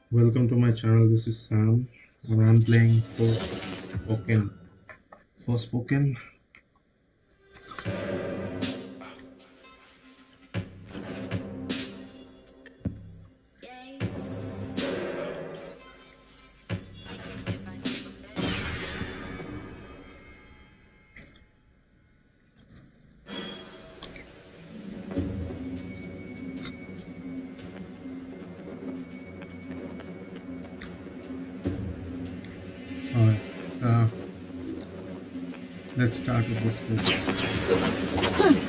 Welcome to my channel. This is Sam, and I'm playing Forspoken. Forspoken. Alright, let's start with this place.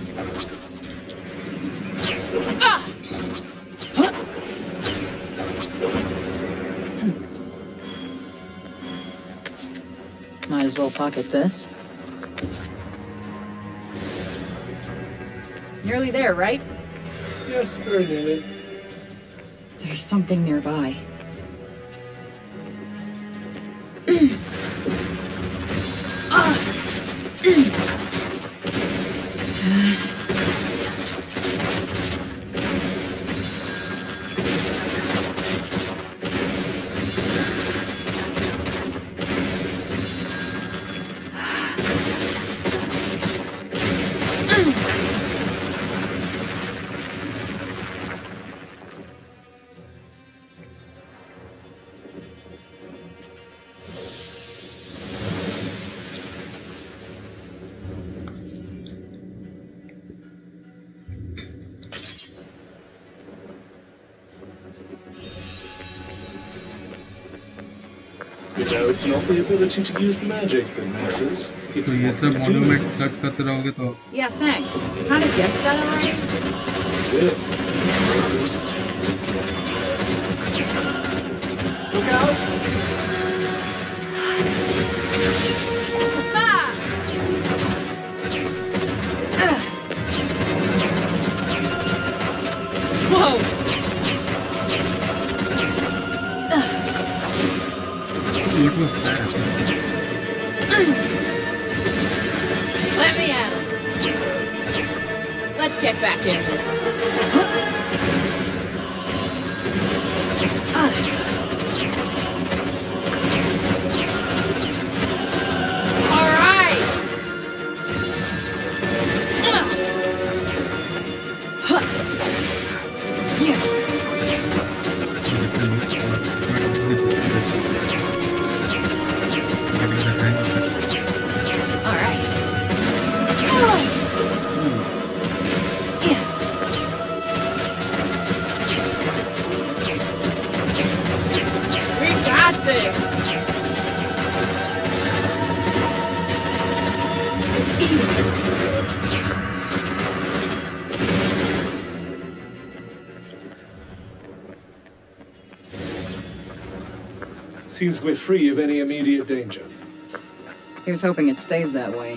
Might as well pocket this. Nearly there, right? Yes, very nearly. There's something nearby. You know, it's not the ability to use magic that matters. It's तो ये what सब you do. Module में search करते रहोगे तो Yeah, thanks. Kind of guessed that already. Good. I'm going to take it. Look out! Whoa! what was that? Let me at him. Let's get back in this. All right. All right. We got this. Seems we're free of any immediate danger. Here's hoping it stays that way.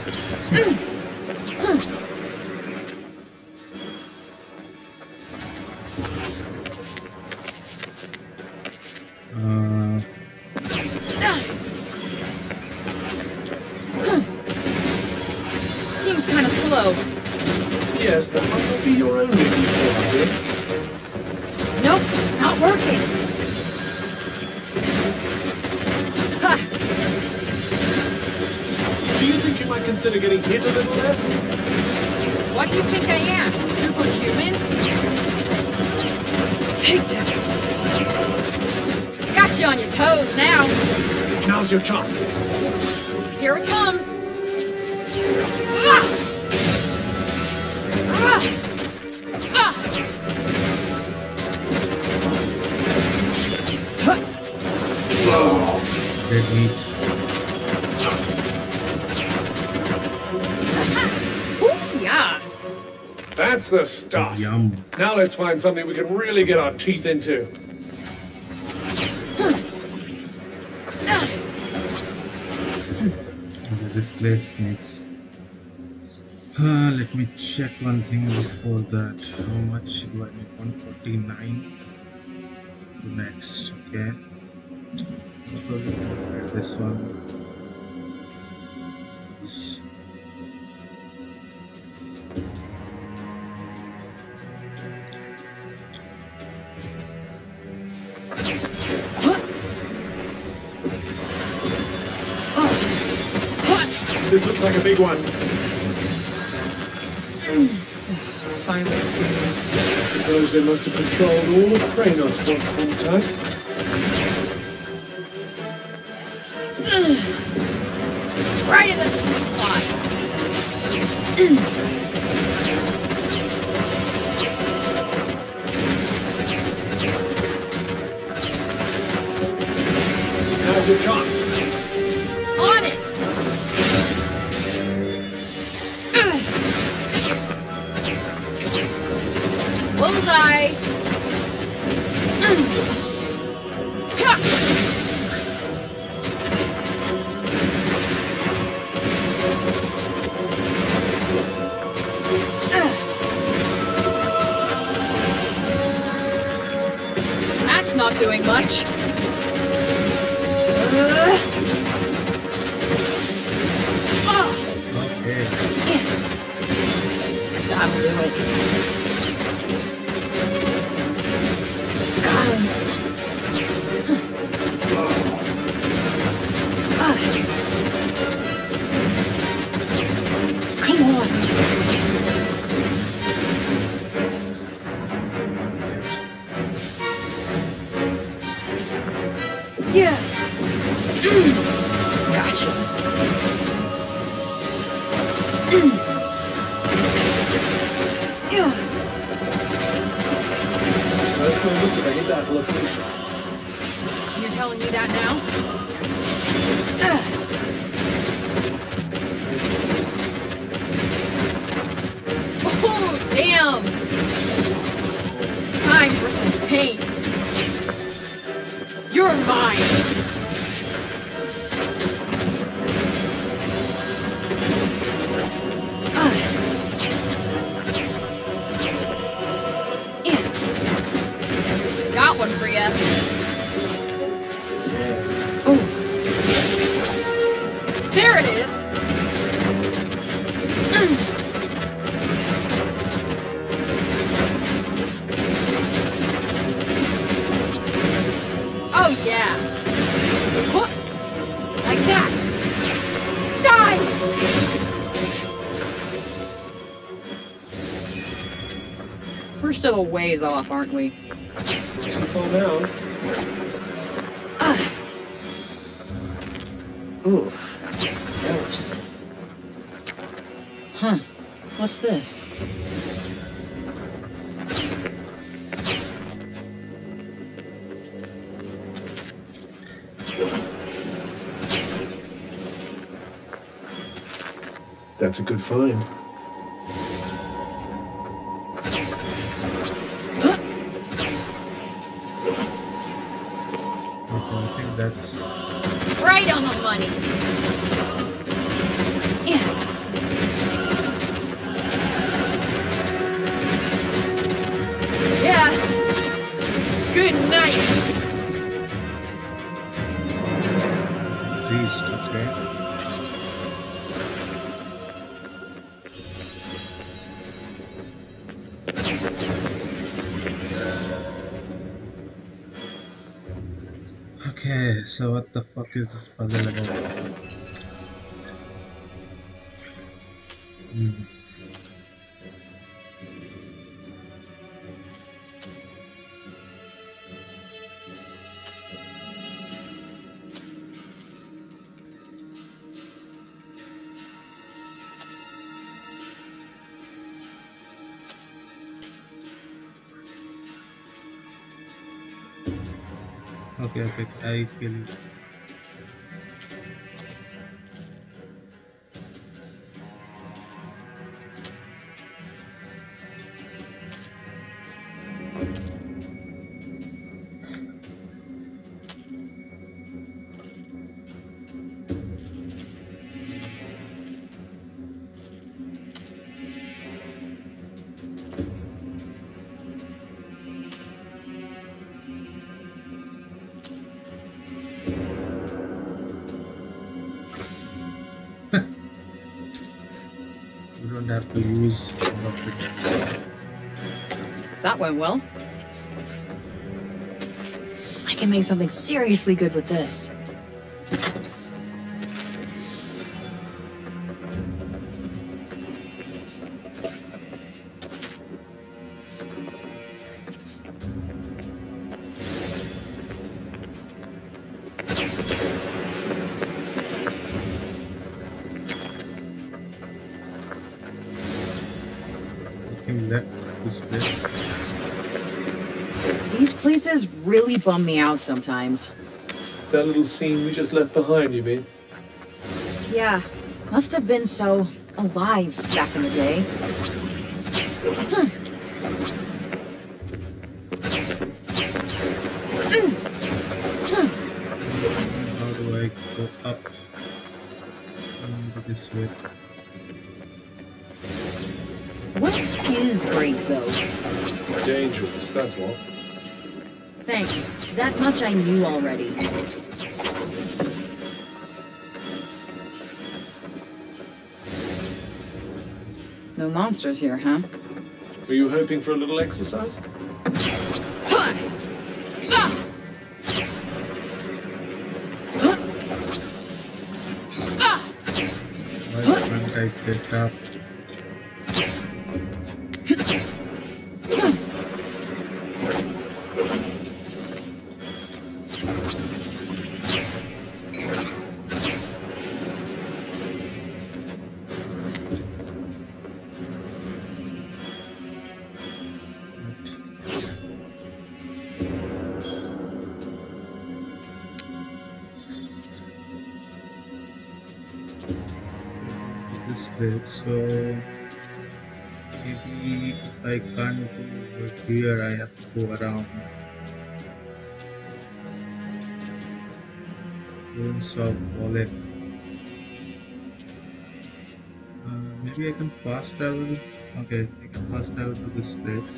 Seems kind of slow. Yes, that might not be your only concern here. Nope, not working. Ha! Do you think you might consider getting hit a little less? What do you think I am? Superhuman? Take that. Got you on your toes now. Now's your chance. Here it comes. Ah! Ah! Ah! Let me Ooh, yeah. That's the stuff. yum. Now let's find something we can really get our teeth into. This place needs. Let me check one thing before that. How much do I need? 149. Next, okay. This one. This looks like a big one. Silence, please. I suppose they must have controlled all of Kranos once upon a time. Right in the sweet spot. Now's your chance. On it. Bullseye. That's not doing much. Okay. That'll do it. Got him. Come on. Yeah. Gotcha. Yeah. Let's go listen to that location. You're telling me that now? Oh, damn! Time for some pain. You're mine! Got one for ya. Oh. There it is. Oh yeah. What? Like that. Die! We're still a ways off, aren't we? Too far now. Oof. Gross. Huh. What's this? That's a good find. I think that's Right on the money. Yeah. Yeah. Good night. beast, okay. Okay, so what the fuck is this puzzle about? Okay, okay, I feel it. You don't have to use all of it. That went well. I'm can make something seriously good with this. These places really bum me out sometimes. That little scene we just left behind, you mean? Yeah, must have been so alive back in the day. How do I go up? This way. What is great, though? Dangerous, that's what. Thanks. That much I knew already. No monsters here, huh? Were you hoping for a little exercise? Why can't I get up? So maybe if I can't go over here, I have to go around. Ruins of Wallet. Maybe I can fast travel. Okay, I can fast travel to this place.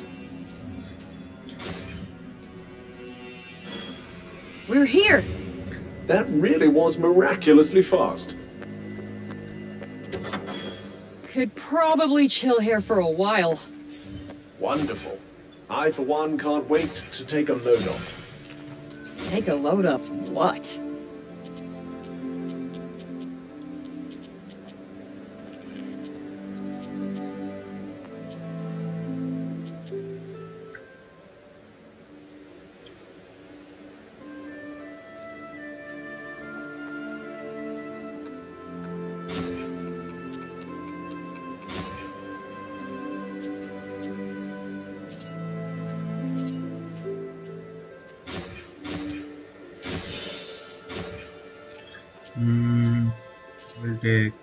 We're here! That really was miraculously fast. Could probably chill here for a while. Wonderful. I, for one, can't wait to take a load off. Take a load of what? Will take.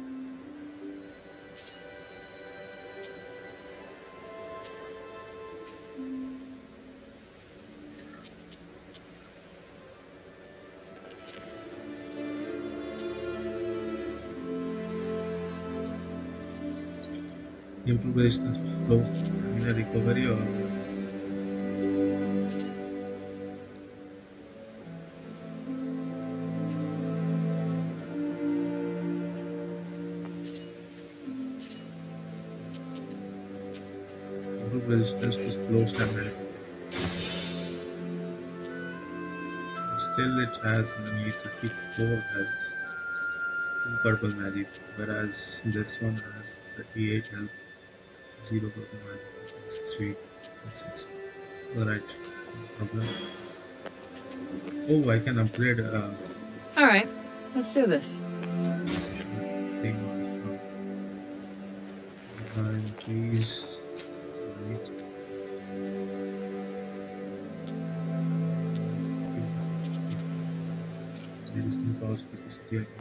Improve resistance flow in a recovery or resistance to slow stamina. Still it has only 34 health, 2 purple magic, whereas this one has 38 health, 0 purple magic, it's 3, 6. Alright, no problem. Oh, I can upgrade Alright, let's do this. thing from please. Medicine powers capacity and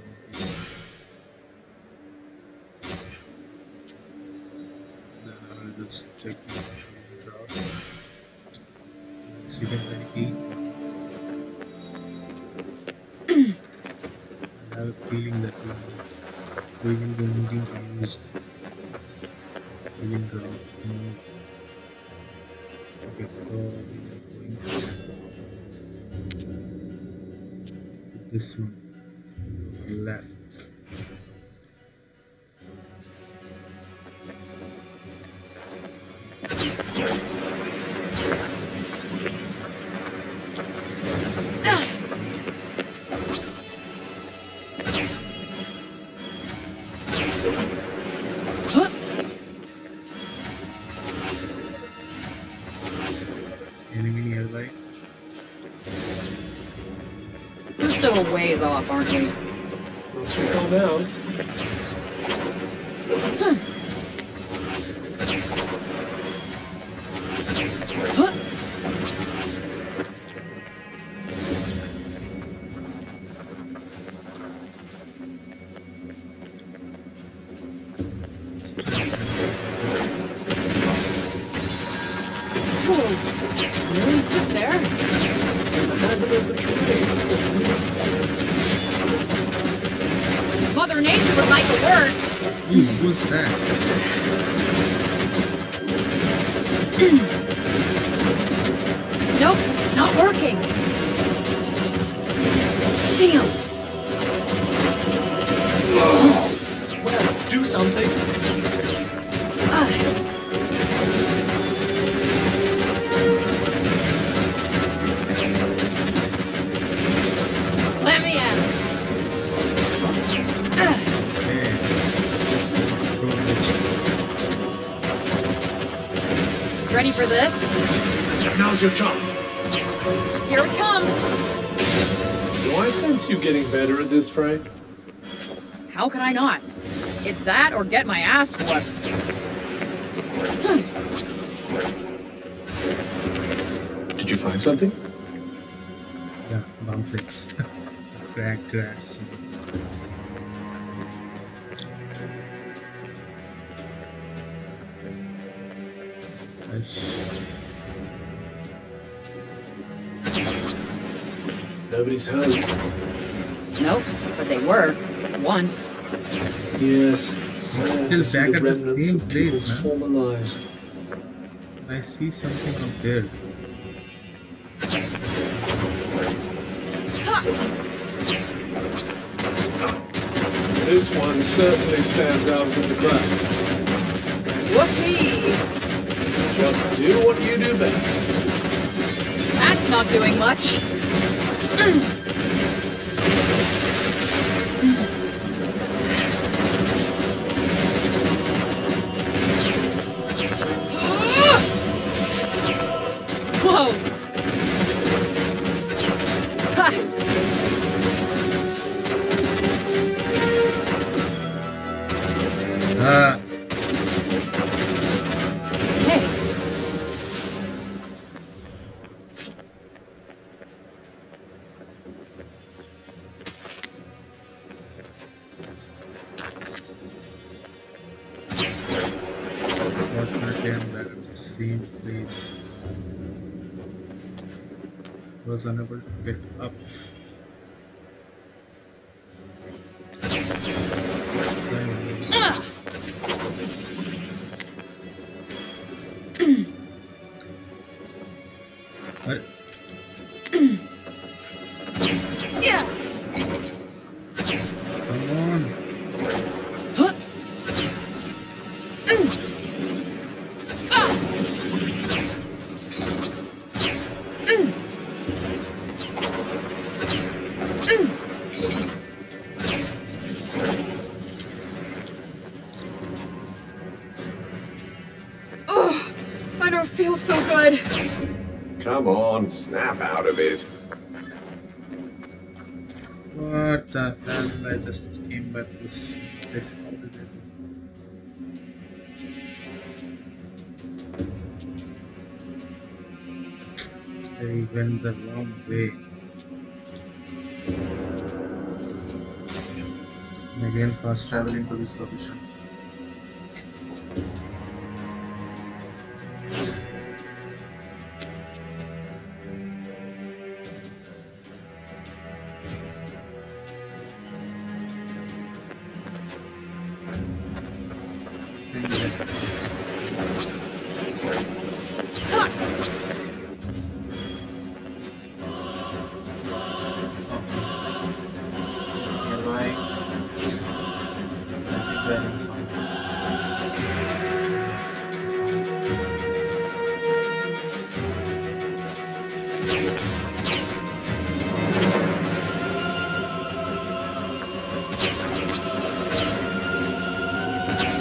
then I will just check the draft. Second key. I have a feeling that we will be needing to use healing draft. Okay, so we are going to this one left. Enemy nearby. We're still a ways off, aren't we? Let's calm down. Huh? Really sit there? Hazard of the trade. Mother Nature would like a word. Ooh, what's that? Nope, not working. Damn. Well, do something. Let me at it. Hey. Ready for this? Now's your chance. Here it comes. Do I sense you getting better at this, Frey? How can I not? It's that or get my ass whooped. Did you find something? Yeah, bumplets. Cracked grass. Nobody's home. Nope, but they were. Once. Yes. Sad to see back the at the remnants same of place, people's man. former lives. I see something up there. Ha! This one certainly stands out from the crowd. Whoopee! Just do what you do best. That's not doing much. Whoa! Ha! Hey, Fortunately, I'm back at the same place. Was unable to get up. What? yeah. Come on. Huh? Ah! Oh, I don't feel so good. Come on, snap out of it. What the hell? I just came back to this place. How did I do? I went the wrong way. And again, fast traveling to this location.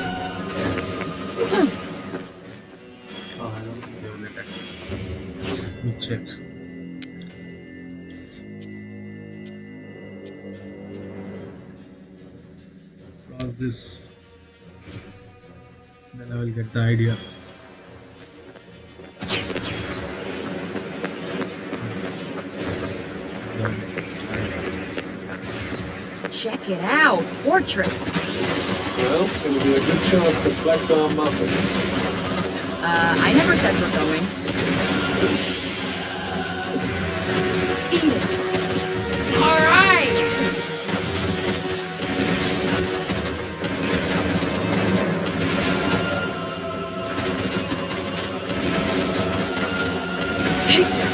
Oh, I don't think they will attack. Let me check. Cross this, then I will get the idea. Check it out, fortress. Well, it'll be a good chance to flex our muscles. I never said we're going. Eat it. All right. Take that.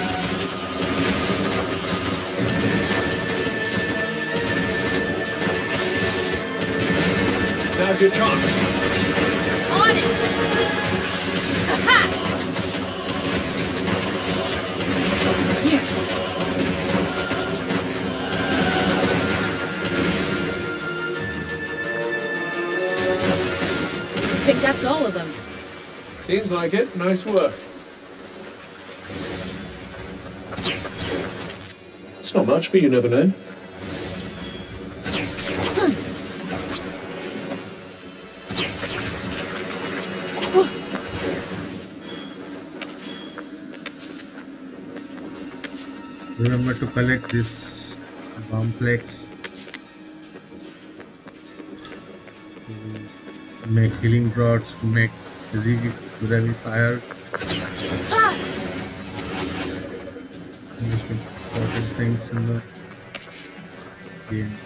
Now's your chance. On it. Aha. Here. I think that's all of them. Seems like it. Nice work. It's not much, but you never know. Remember to collect this complex to make healing rods, to make fire. Most important things in the game.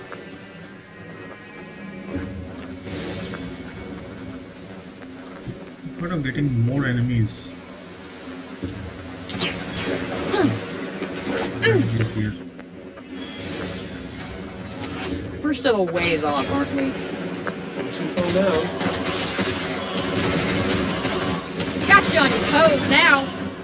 But I'm getting more enemies. Enemies here. We're still a ways off, aren't we? Not too far now. Got you on your toes now.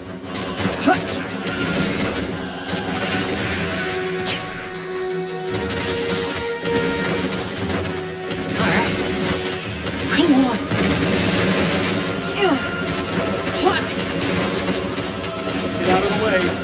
All right. Come on. Get out of the way.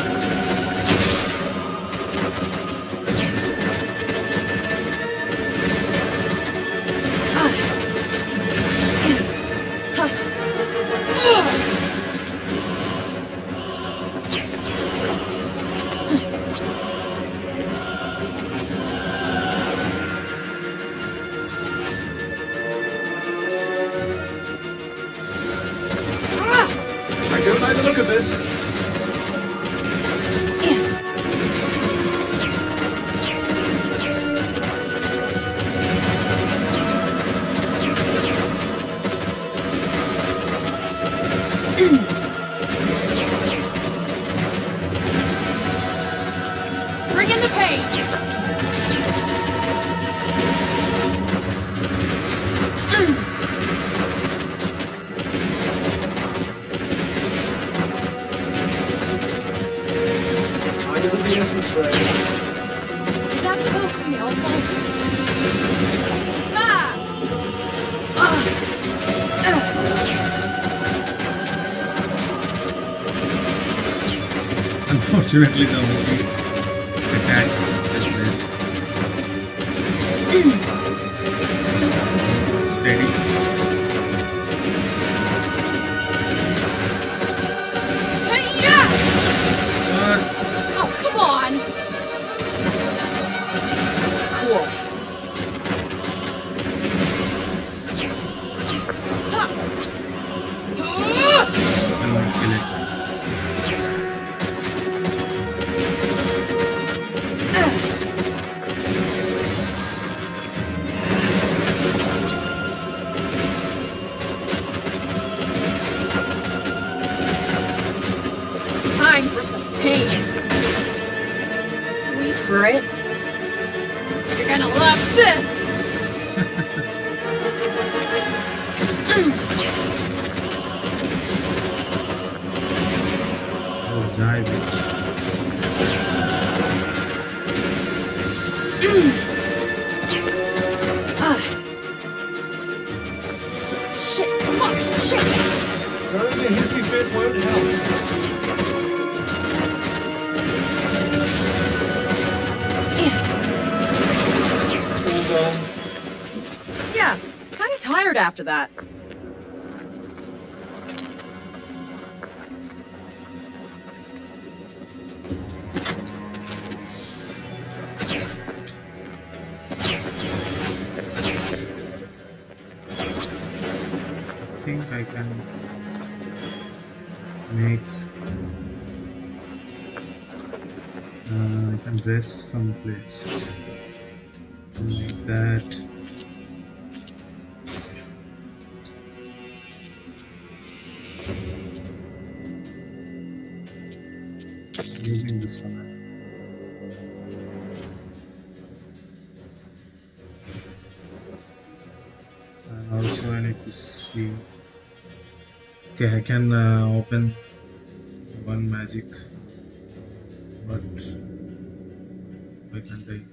I don't like the look of this. Bring in the pain. Time is of the essence, Ray. Is that supposed to be helpful? Ah! Unfortunately, the movie attack is steady. Hey-ya! Oh, come on! Cool. Ha! I want to kill it. Time for some pain. Wait for it. You're gonna love this! Oh, die, bitch. Shit, come on, shit! Throwing a hissy fit won't help. disappeared after that. I think I can make I can rest someplace like that. Using this one. And also I need to see. Okay, I can open one magic, but why can't I?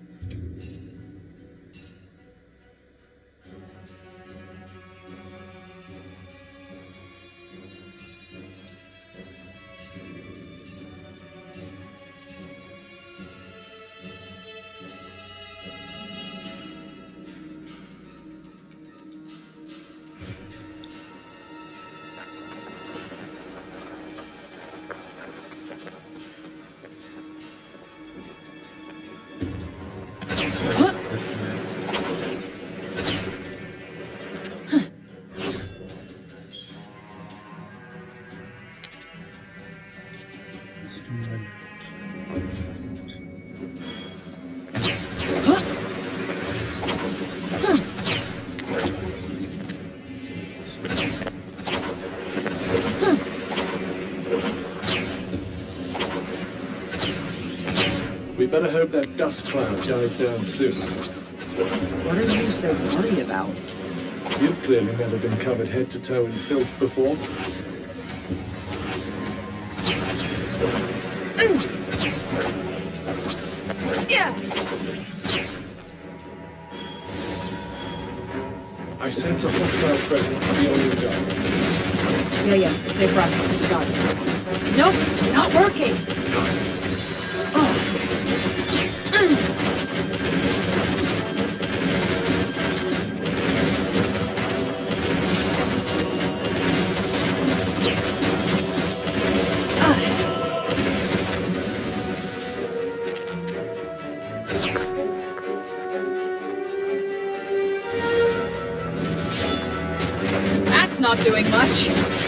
We better hope that dust cloud dies down soon. What are you so worried about? You've clearly never been covered head to toe in filth before. Yeah. I sense a hostile presence beyond the dark. Yeah. Stay frosty. Got it. Nope, not working. That's not doing much.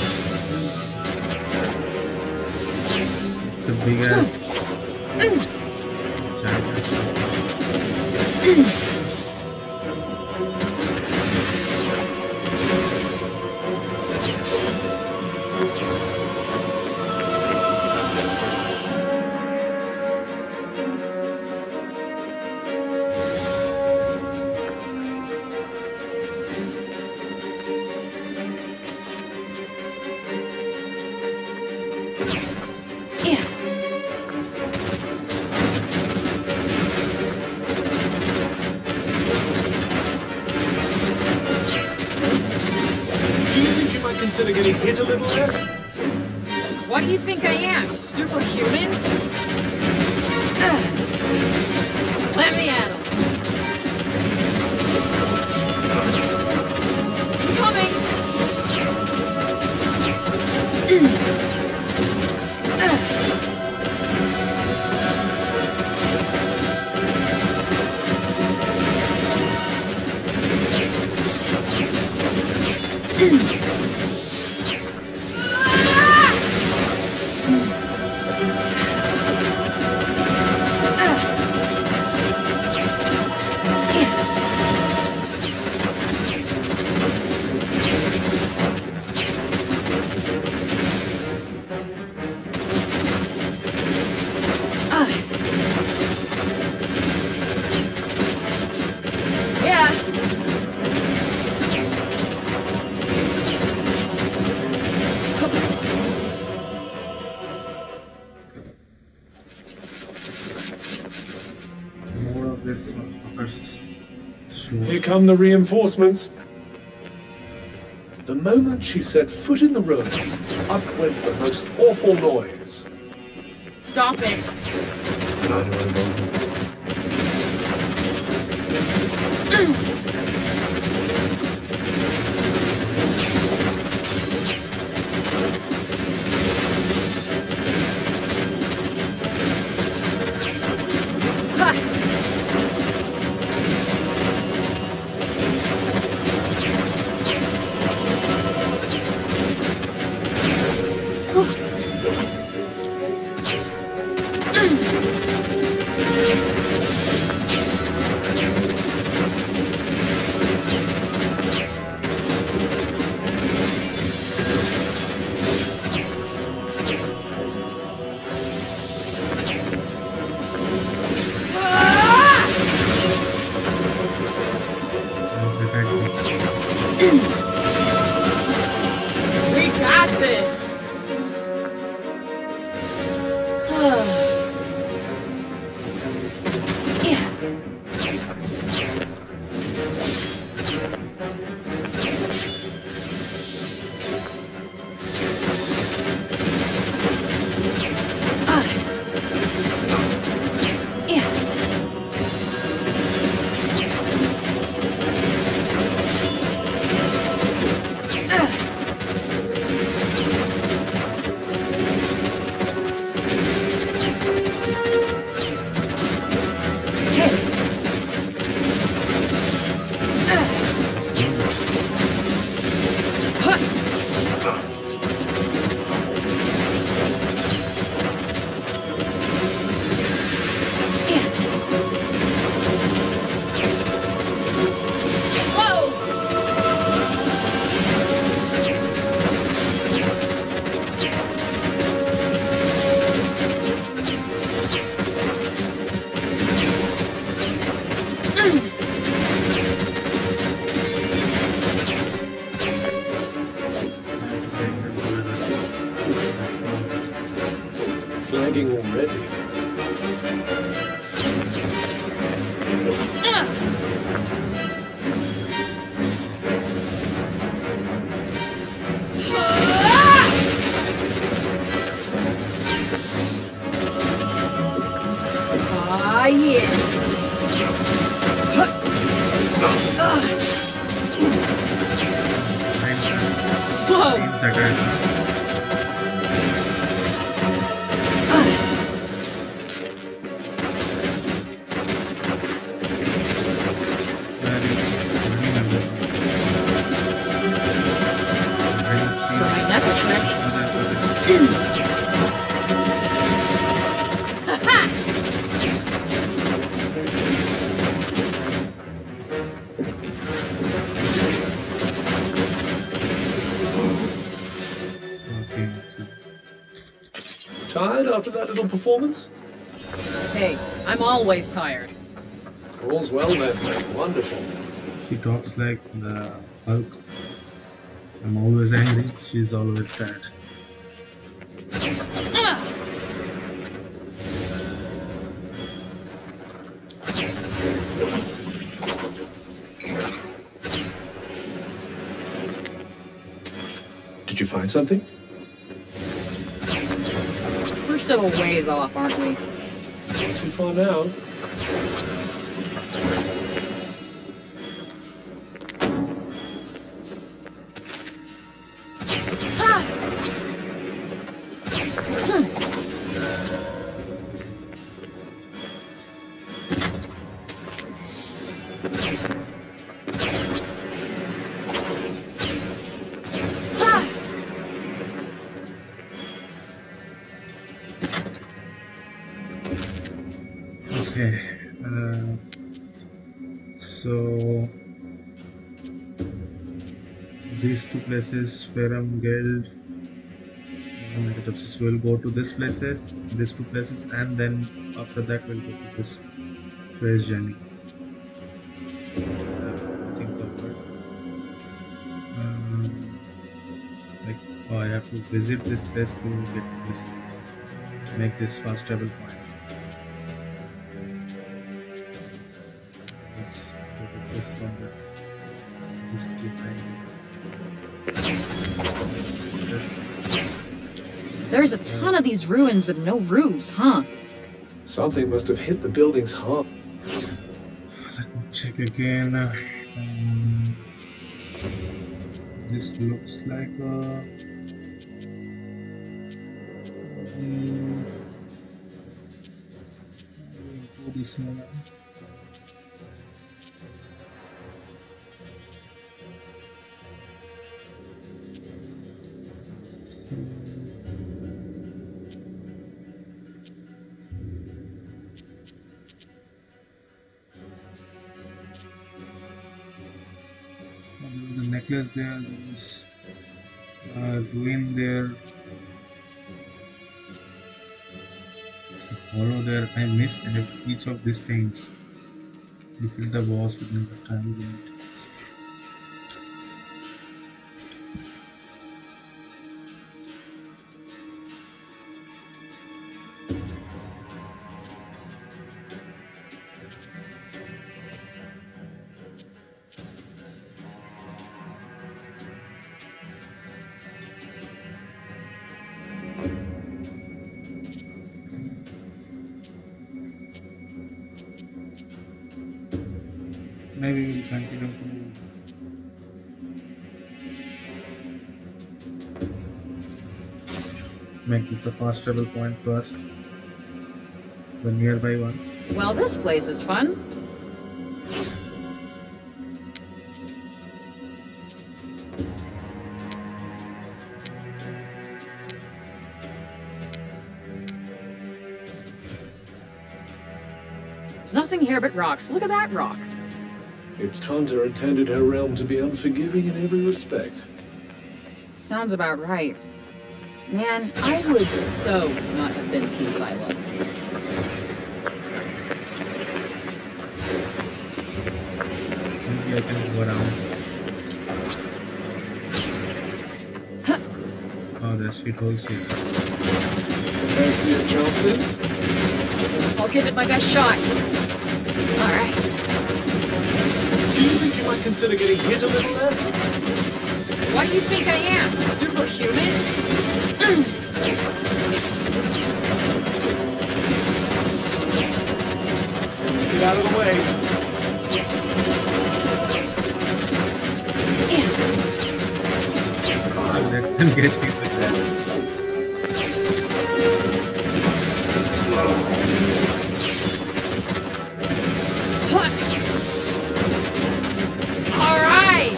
It's a big ass Consider getting hit a little less? What do you think I am? Superhuman? Let me at him. Incoming! Here come the reinforcements. The moment she set foot in the room, up went the most awful noise. Stop it! We got this! Flagging already. Ah, yeah. Whoa! Seems attack. My next trick. Tired after that little performance? Hey, I'm always tired. All's well then. Wonderful. She talks like the Hulk. I'm always angry, she's always sad. Did you find something? We're still a ways off, aren't we? Not too far now. Okay, so these two places, Ferrum Guild, we'll go to these two places, and then after that we'll go to this phase journey. I think the word. Like, I have to visit this place to get this, make this fast travel point. There's a ton of these ruins with no roofs, huh? Something must have hit the building's heart. Let me check again. This looks like a into this one. The necklace there, there's ruin there, there's a hollow there. I missed each of these things. Defeat the boss within this time limit. Maybe we'll continue to make this a fast travel point first. The nearby one. Well, this place is fun. There's nothing here but rocks. Look at that rock. Its Tanta intended her realm to be unforgiving in every respect. Sounds about right. Man, I would so not have been Team Silo. Maybe I can go around. Oh, there's shit holes here. Fancy your chances? I'll give it my best shot. Alright. Do you think you might consider getting hit a little less? What do you think I am? Superhuman? Get out of the way. Oh, that can get me with that. Alright!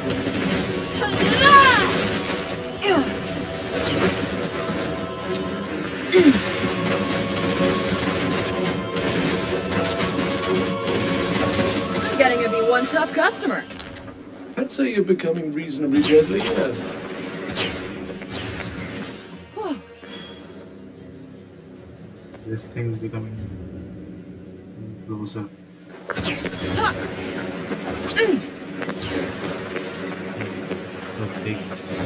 Getting to be one tough customer. I'd say you're becoming reasonably deadly, yes. This thing's becoming closer. So big.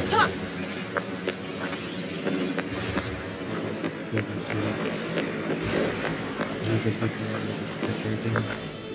So this way. Look at the color is separating.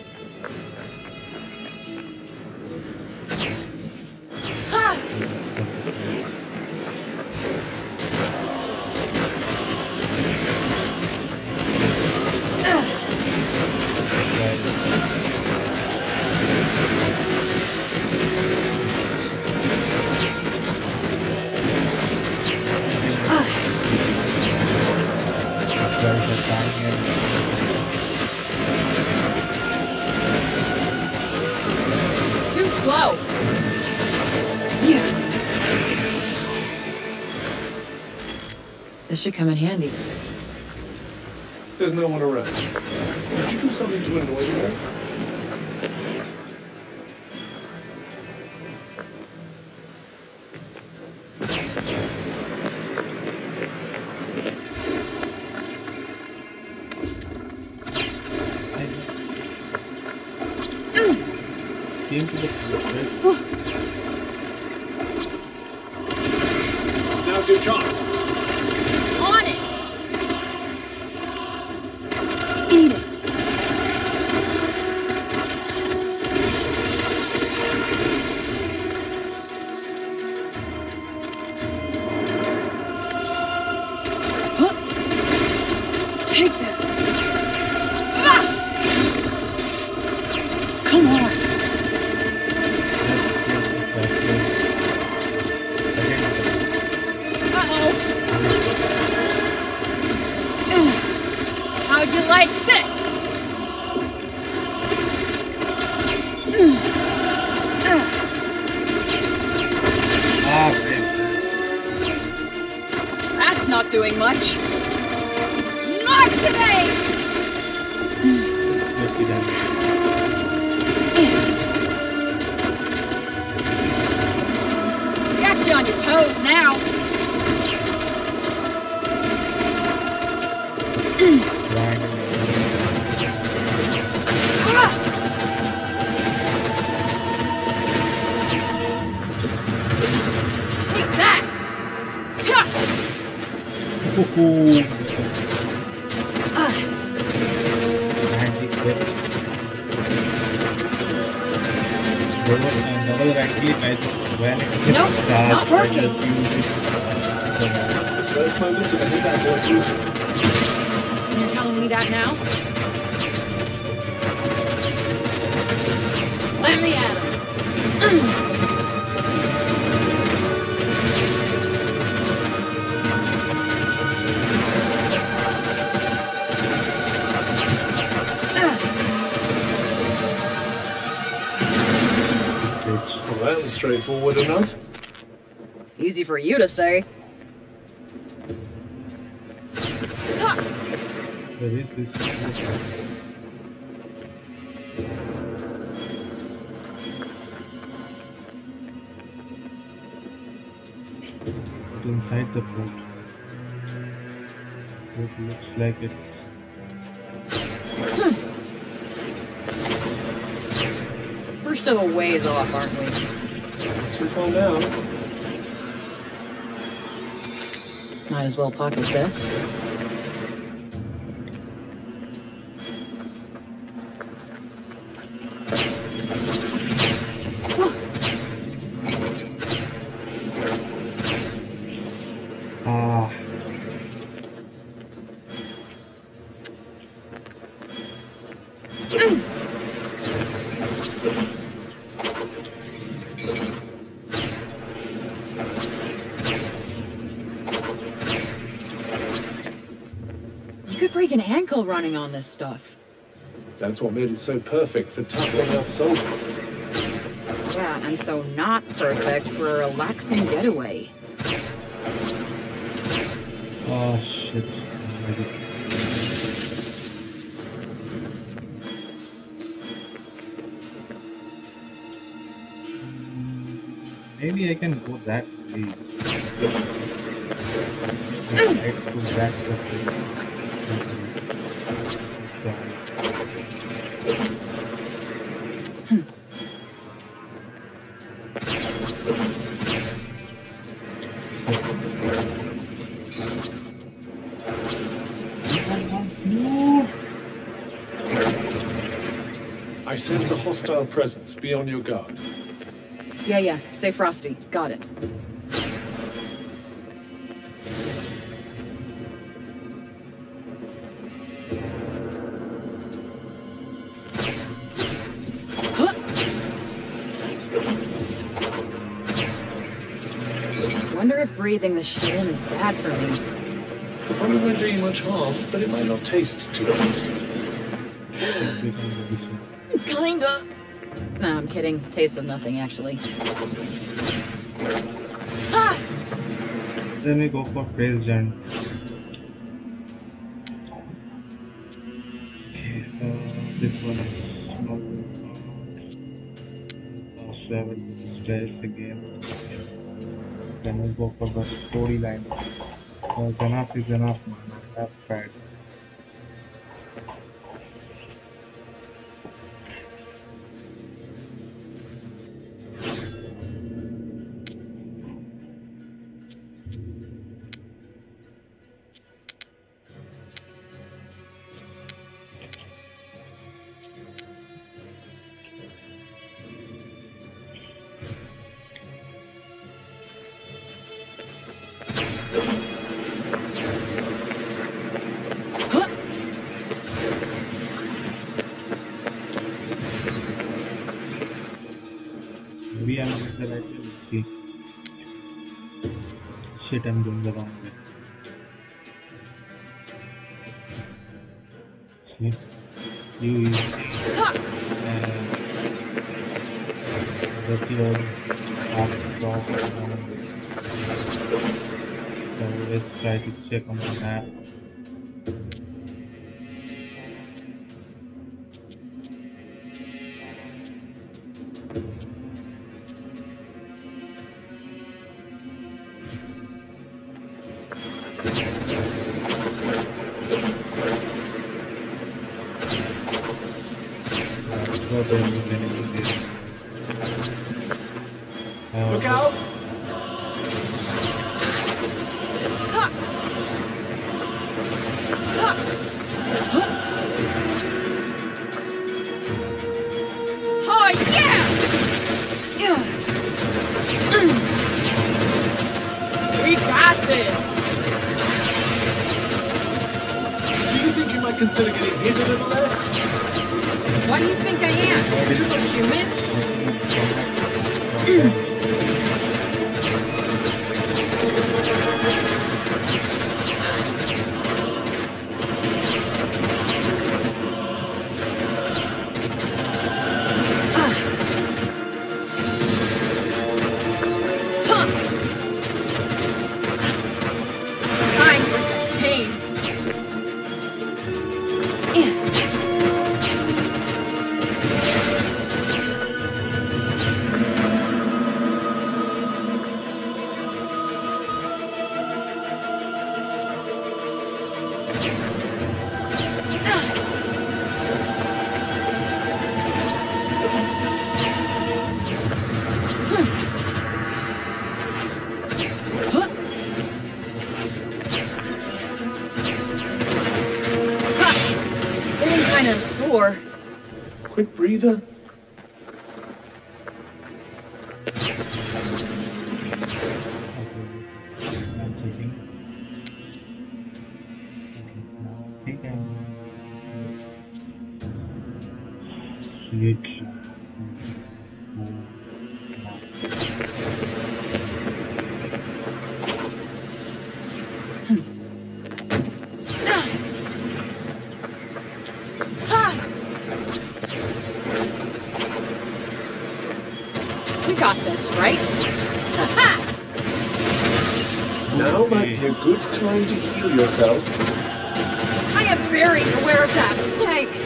Too slow. Yeah. This should come in handy. There's no one around. Did you do something to annoy me? Came to the place, Now's your chance. On it! Eat it! Huh? Take that! Ah! Come on! How'd you like this? Ah, man. That's not doing much. Not today! Dirty damage. Got you on your toes now. Take that! Magic whip. Double right-click, when it gets Nope, charged, not working. I just use it. First moments of any bad boy's routine. You're telling me that now? Let me at him. Well, that was straightforward enough. Easy for you to say. Where is this? Inside the boat. It looks like it's We're still a ways off, aren't we? Too far now. Might as well pocket this. ah. You could break an ankle running on this stuff. That's what made it so perfect for toughening up soldiers. Yeah, and so not perfect for a relaxing getaway. Oh shit. Maybe I can go that way. I go back to I sense a hostile presence. Be on your guard. Yeah, stay frosty. Got it. Huh. Wonder if breathing this shit in is bad for me. It probably won't do you much harm, but it might not taste too nice. Kinda. No, I'm kidding. Taste of nothing, actually. Ah! Then we go for phase jump. Okay, this one is small. Travel stairs again. Then we go for the storyline. Because enough is enough, man. I have tried. Maybe I'm going the right way. Let's see. Shit, I'm going the wrong way. use the field across. So let's try to check on the map. Look out! Oh, yeah! We got this! Do you think you might consider getting hit a little less? What do you think I am? Superhuman? Time for some pain. Feeling kind of sore. Quick breather. I'm checking. Now I think I'm literally We got this, right? Ha-ha! Now might be a good time to heal yourself. I am very aware of that. Thanks.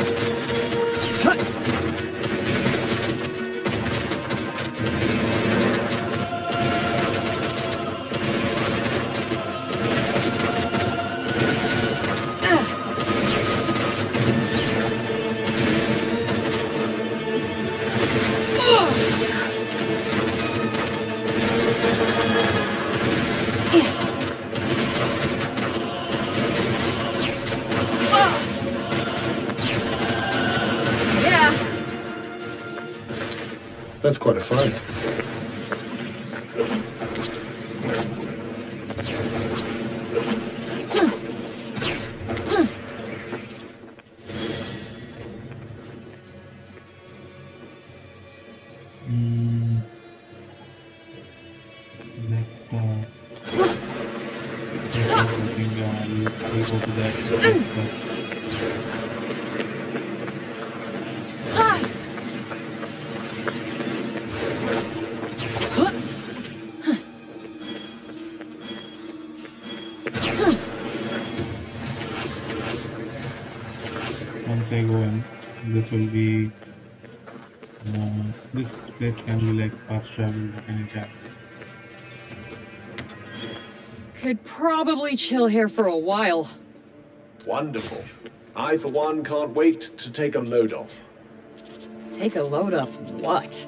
Yeah. That's quite a fight. we'll go to that. Once I go in, this will be this place can be like fast travel at any time. Could probably chill here for a while. Wonderful. I, for one, can't wait to take a load off. Take a load of what?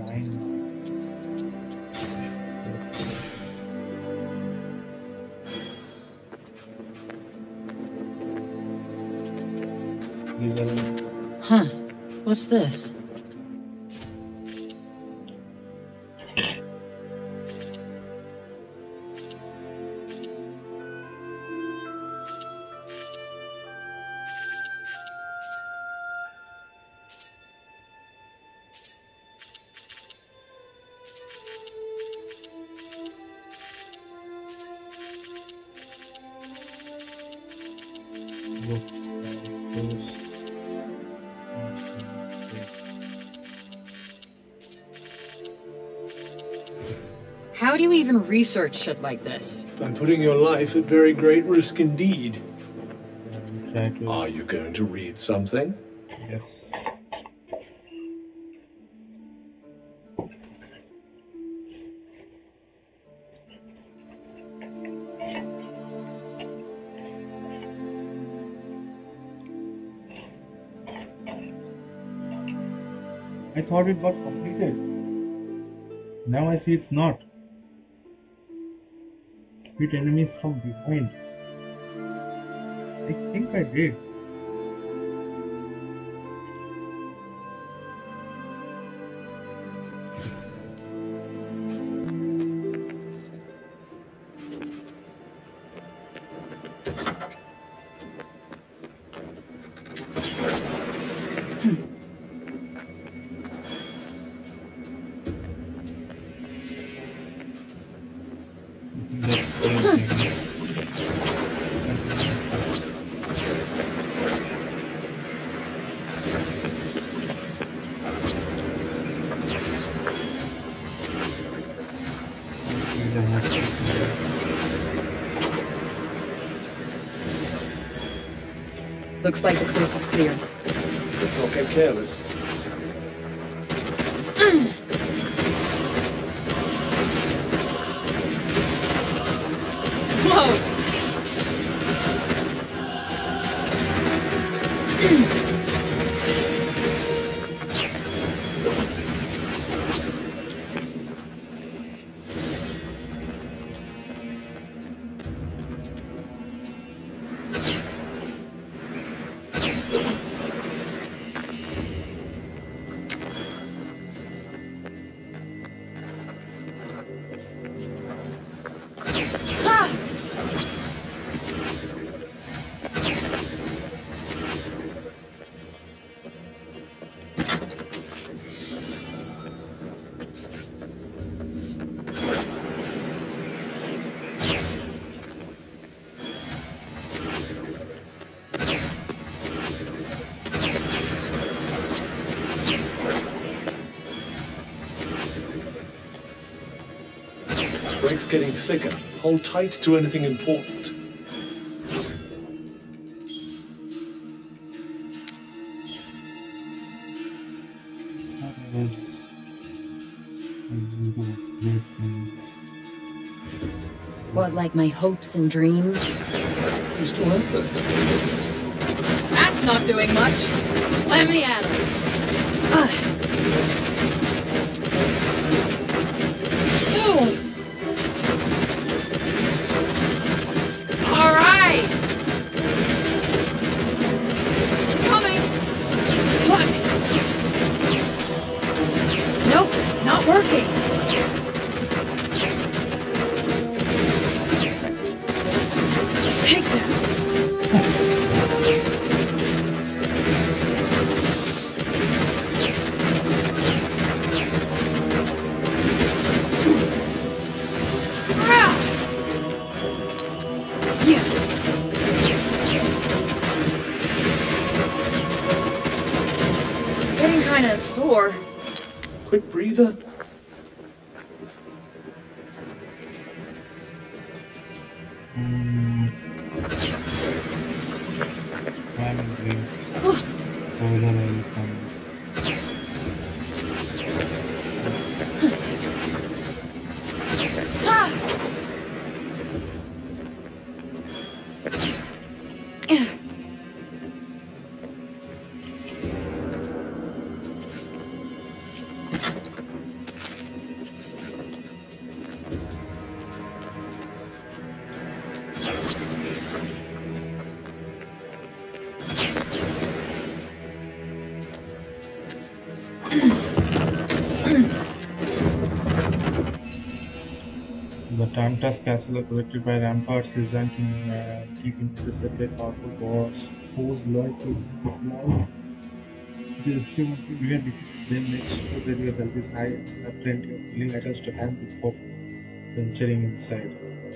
9 These are Huh. What's this? books, those, How do you even research shit like this? By putting your life at very great risk indeed. try to. Are you going to read something? Yes. I thought it got completed. Now I see it's not. Hit enemies from behind. I think I did. Looks like the coast is clear. Let's not get careless. Whoa! Ah! The break's getting thicker. Hold tight to anything important. What, like my hopes and dreams? You still have that. That's not doing much. Let me at him. Ooh. All right. Coming. Nope, not working. Take that. Ah! Yeah. Getting kind of sore. Quick breather. Ah! The Tantas castle are protected by ramparts designed to keep intercepted powerful foes lurking in the small. If you defeat them, make sure that your health is high and have plenty of healing items to hand before venturing inside.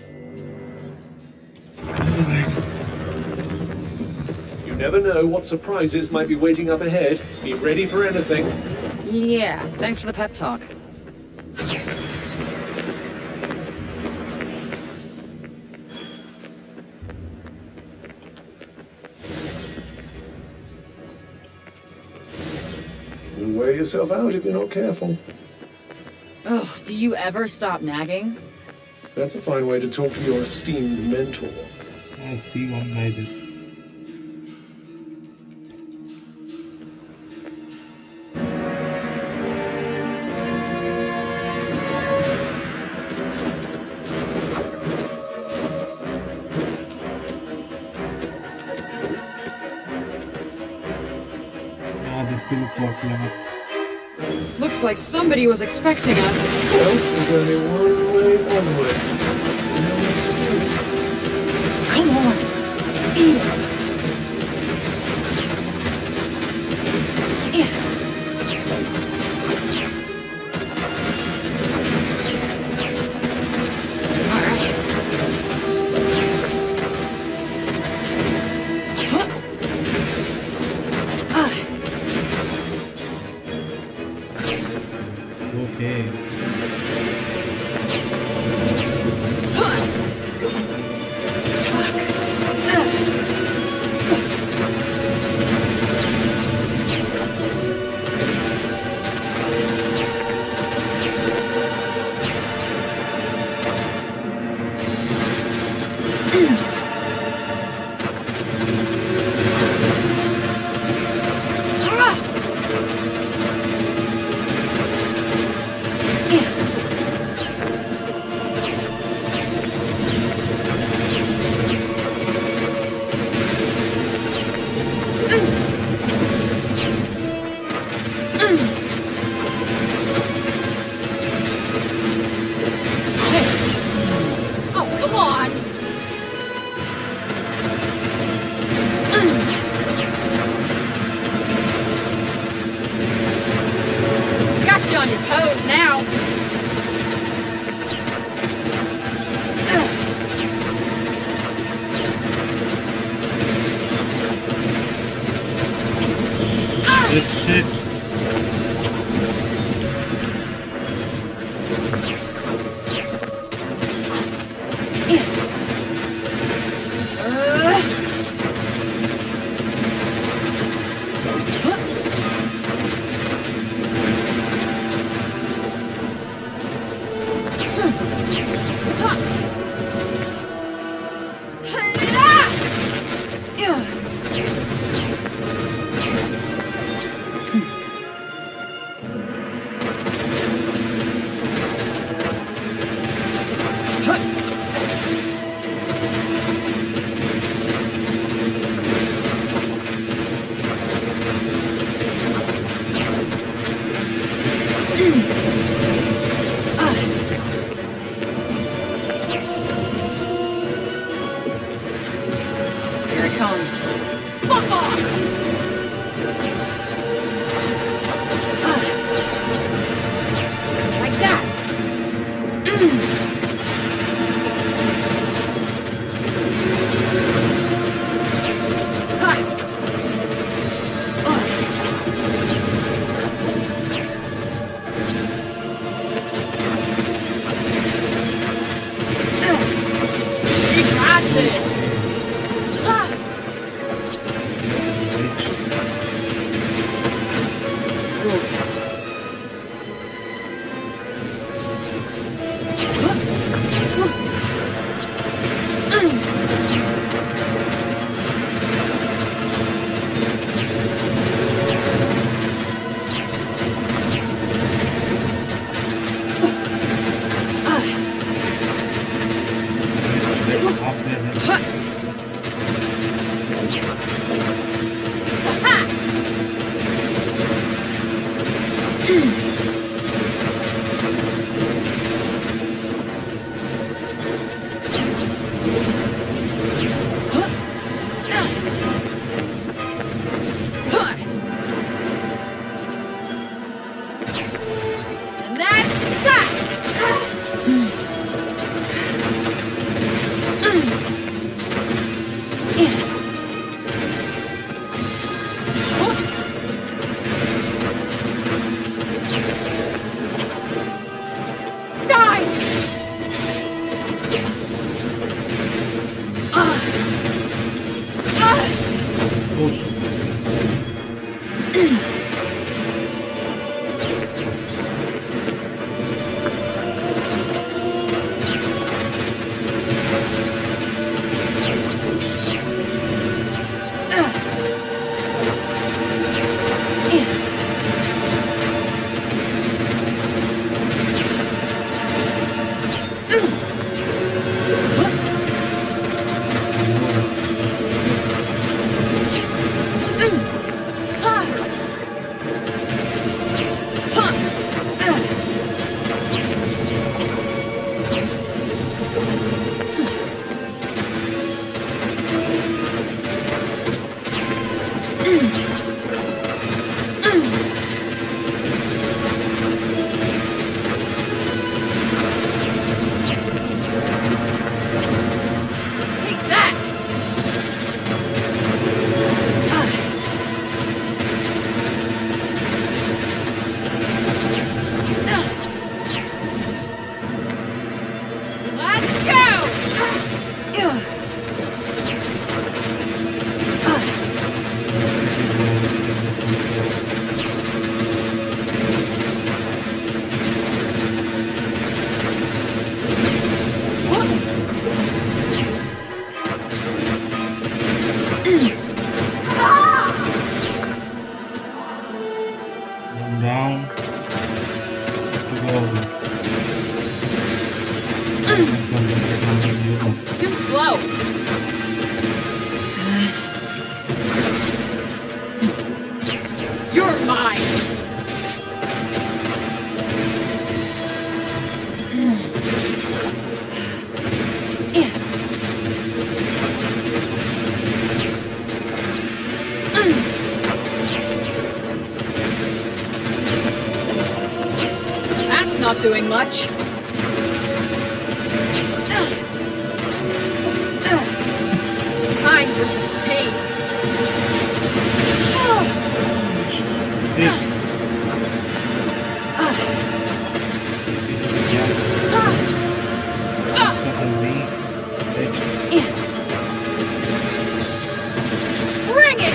You never know what surprises might be waiting up ahead. Be ready for anything. Yeah, thanks for the pep talk. You'll wear yourself out if you're not careful. Oh, do you ever stop nagging? That's a fine way to talk to your esteemed mentor. I see one guy there. They still look powerful enough. Looks like somebody was expecting us. Well, there's only one way onward. You know what to do. Come on, eat it. Shit. Take that! Let's go! Down to go over. Too slow. You're mine. That's not doing much. Time for some pain. Bring it!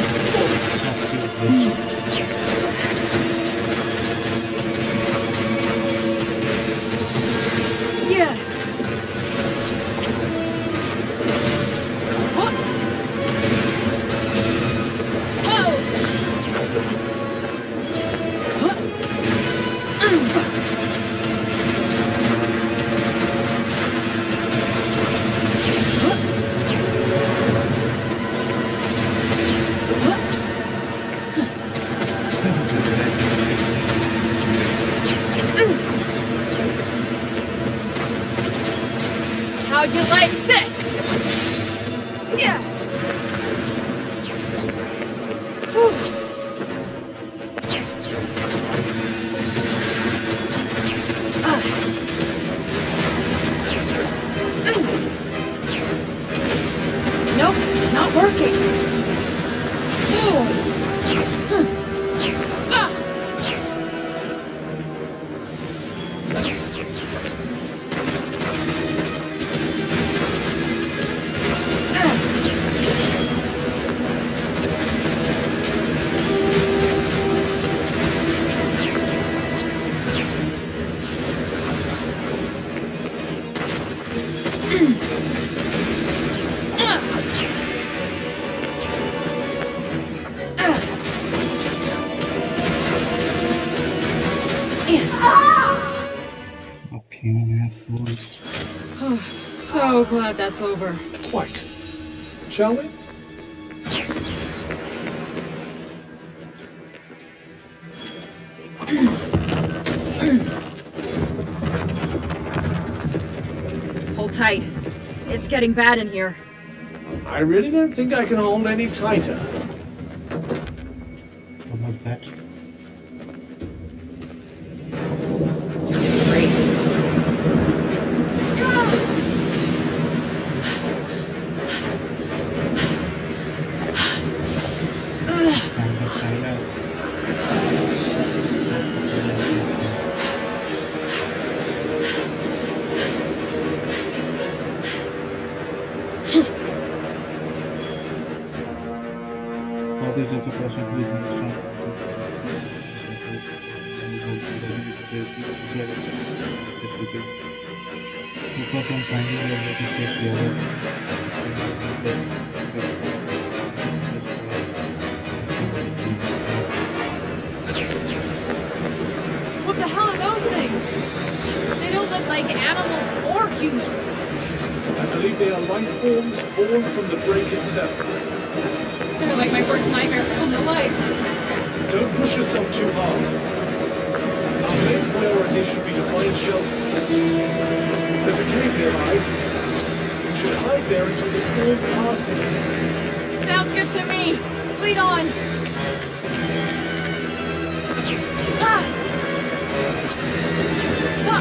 Yeah. How'd you like this? Yeah. Nope, not working. So glad that's over. Quite. Shall we? Hold tight. It's getting bad in here. I really don't think I can hold any tighter. What was that? Great. Users of the person who is most strong focus on finding your way to save the What the hell are those things? They don't look like animals or humans. I believe they are life forms born from the break itself. They're like my worst nightmares come to life. Don't push yourself too hard. Our main priority should be to find shelter. There's a cave nearby. We should hide there until the storm passes. Sounds good to me. Lead on. Ah! Ah!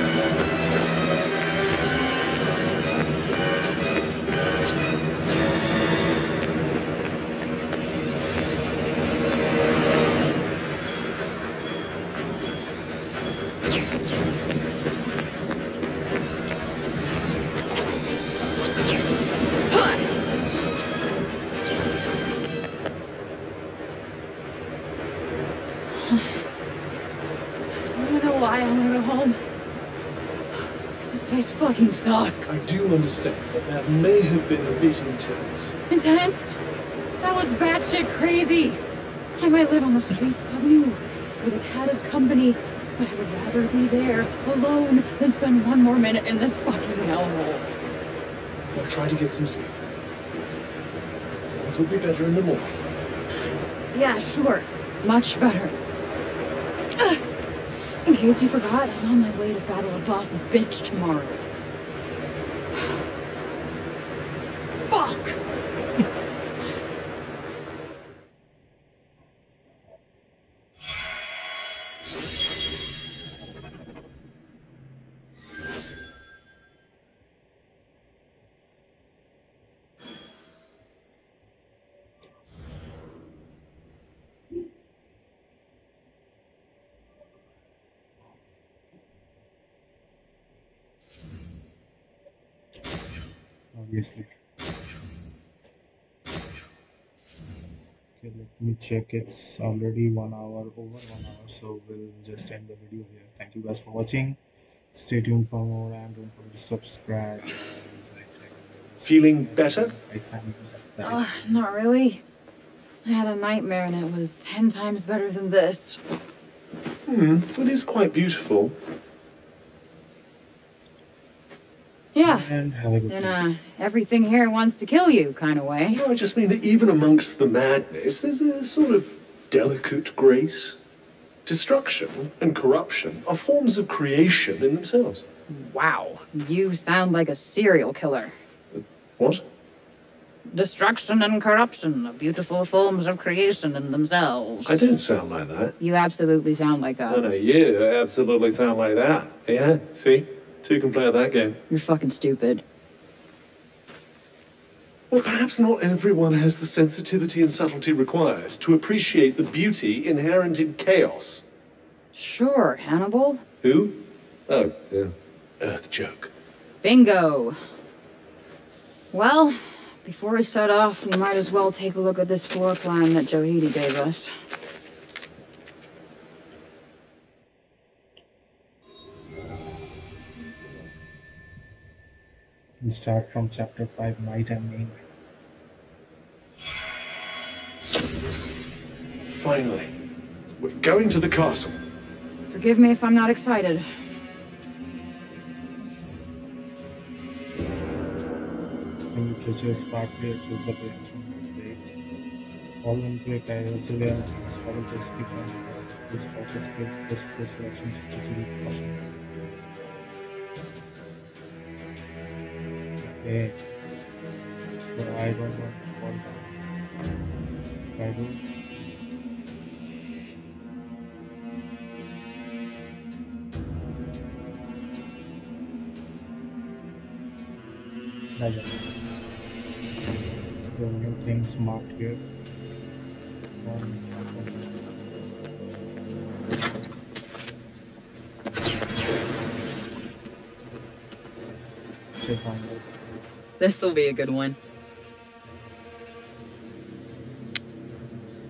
Why I want to go home. Because this place fucking sucks. I do understand that may have been a bit intense. Intense? That was batshit crazy. I might live on the streets of New York with a cat as company, but I would rather be there alone than spend one more minute in this fucking hellhole. I'll try to get some sleep. Things will be better in the morning. Yeah, sure. Much better. In case you forgot, I'm on my way to battle a boss bitch tomorrow. Fuck! Obviously. Okay, let me check. It's already 1 hour, over 1 hour, so we'll just end the video here. Thank you guys for watching. Stay tuned for more and don't forget to subscribe. Feeling better? Not really. I had a nightmare and it was 10 times better than this. It is quite beautiful. Yeah. And have a good In day. a everything here wants to kill you kind of way. No, I just mean that even amongst the madness, there's a sort of delicate grace. Destruction and corruption are forms of creation in themselves. Wow. You sound like a serial killer. What? Destruction and corruption are beautiful forms of creation in themselves. I don't sound like that. You absolutely sound like that. No, you absolutely sound like that. Yeah, see? Two can play at that game. You're fucking stupid. Well, perhaps not everyone has the sensitivity and subtlety required to appreciate the beauty inherent in chaos. Sure, Hannibal. Who? Oh, yeah. The joke. Bingo. Well, before we set off, we might as well take a look at this floor plan that Johidi gave us. We start from chapter 5, Night and Main. Finally. We're going to the castle. Forgive me if I'm not excited. When the churches partly achieves a reaction to the all into a Civilian struggle to escape from this purpose with best course elections to see possible. Okay. So I don't want to fall down. If I do, I guess. The new things marked here. This will be a good one.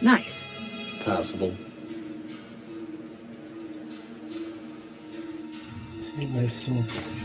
Nice. Passable. See myself.